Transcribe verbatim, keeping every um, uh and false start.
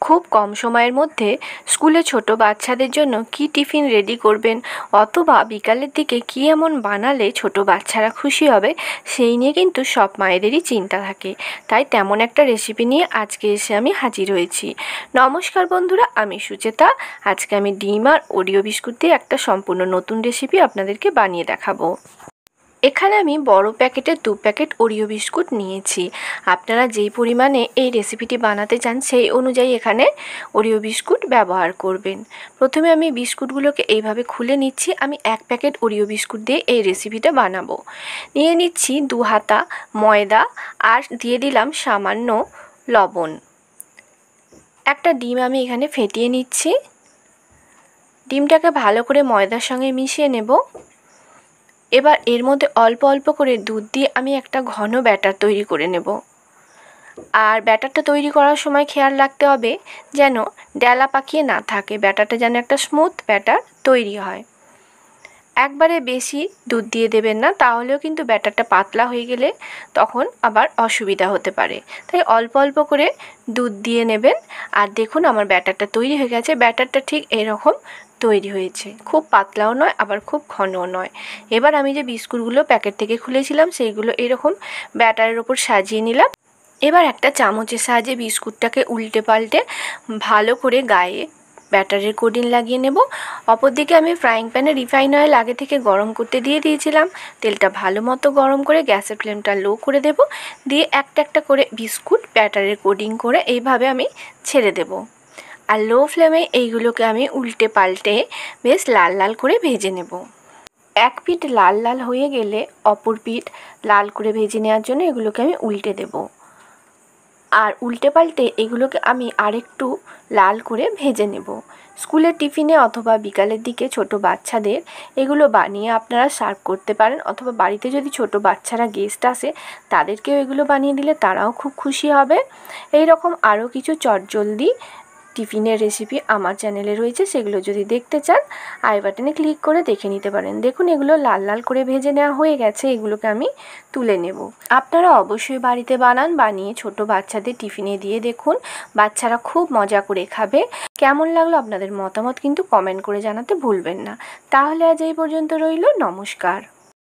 খুব কম সময়ের মধ্যে স্কুলে ছোট বাচ্চাদের জন্য কি টিফিন রেডি করবেন অথবা বিকালের দিকে কি এমন বানালে ছোট বাচ্চারা খুশি হবে সেই নিয়ে কিন্তু সব মায়েদেরই চিন্তা থাকে। তাই তেমন একটা রেসিপি নিয়ে আজকে এসে আমি হাজির হয়েছি। নমস্কার বন্ধুরা, আমি সুচেতা। আজকে আমি ডিম আর ওরিও বিস্কুট দিয়ে একটা সম্পূর্ণ নতুন রেসিপি আপনাদেরকে বানিয়ে দেখাবো। এখানে আমি বড় প্যাকেটের দু প্যাকেট ওরিও বিস্কুট নিয়েছি। আপনারা যেই পরিমাণে এই রেসিপিটি বানাতে চান সেই অনুযায়ী এখানে ওরিও বিস্কুট ব্যবহার করবেন। প্রথমে আমি বিস্কুটগুলোকে এইভাবে খুলে নিচ্ছি। আমি এক প্যাকেট ওরিও বিস্কুট দিয়ে এই রেসিপিটা বানাবো। নিয়ে নিচ্ছি দু হাতা ময়দা আর দিয়ে দিলাম সামান্য লবণ। একটা ডিম আমি এখানে ফেটিয়ে নিচ্ছি। ডিমটাকে ভালো করে ময়দার সঙ্গে মিশিয়ে নেব। এবার এর মধ্যে অল্প অল্প করে দুধ দিয়ে আমি একটা ঘন ব্যাটার তৈরি করে নেব। আর ব্যাটারটা তৈরি করার সময় খেয়াল রাখতে হবে যেন ডেলা পাকিয়ে না থাকে, ব্যাটারটা যেন একটা স্মুথ ব্যাটার তৈরি হয়। একবারে বেশি দুধ দিয়ে দেবেন না, তাহলেও কিন্তু ব্যাটারটা পাতলা হয়ে গেলে তখন আবার অসুবিধা হতে পারে। তাই অল্প অল্প করে দুধ দিয়ে নেবেন। আর দেখুন আমার ব্যাটারটা তৈরি হয়ে গেছে। ব্যাটারটা ঠিক এরকম তৈরি হয়েছে, খুব পাতলাও নয় আবার খুব ঘনও নয়। এবার আমি যে বিস্কুটগুলো প্যাকেট থেকে খুলেছিলাম সেইগুলো এরকম ব্যাটারের ওপর সাজিয়ে নিলাম। এবার একটা চামচের সাহায্যে বিস্কুটটাকে উল্টে পাল্টে ভালো করে গায়ে ব্যাটারের কোটিং লাগিয়ে নেব। অপরদিকে আমি ফ্রাইং প্যানে রিফাইন অয়েল আগে থেকে গরম করতে দিয়ে দিয়েছিলাম। তেলটা ভালো মতো গরম করে গ্যাসের ফ্লেমটা লো করে দেব। দিয়ে একটা একটা করে বিস্কুট ব্যাটারের কোটিং করে এইভাবে আমি ছেড়ে দেব। আর লো ফ্লেমে এইগুলোকে আমি উল্টে পাল্টে বেশ লাল লাল করে ভেজে নেব। এক পিঠ লাল লাল হয়ে গেলে অপর পিঠ লাল করে ভেজে নেওয়ার জন্য এগুলোকে আমি উল্টে দেব। আর উল্টে পাল্টে এগুলোকে আমি আরেকটু লাল করে ভেজে নেব। স্কুলের টিফিনে অথবা বিকালের দিকে ছোট বাচ্চাদের এগুলো বানিয়ে আপনারা সার্ভ করতে পারেন, অথবা বাড়িতে যদি ছোট বাচ্চারা গেস্ট আসে তাদেরকেও এগুলো বানিয়ে দিলে তারাও খুব খুশি হবে। এই রকম আরও কিছু চটজলদি টিফিনের রেসিপি আমার চ্যানেলে রয়েছে, সেগুলো যদি দেখতে চান আই বাটনে ক্লিক করে দেখে নিতে পারেন। দেখুন এগুলো লাল লাল করে ভেজে নেওয়া হয়ে গেছে, এগুলোকে আমি তুলে নেব। আপনারা অবশ্যই বাড়িতে বানান, বানিয়ে ছোট বাচ্চাদের টিফিনে দিয়ে দেখুন, বাচ্চারা খুব মজা করে খাবে। কেমন লাগলো আপনাদের মতামত কিন্তু কমেন্ট করে জানাতে ভুলবেন না। তাহলে আজ এই পর্যন্ত রইল, নমস্কার।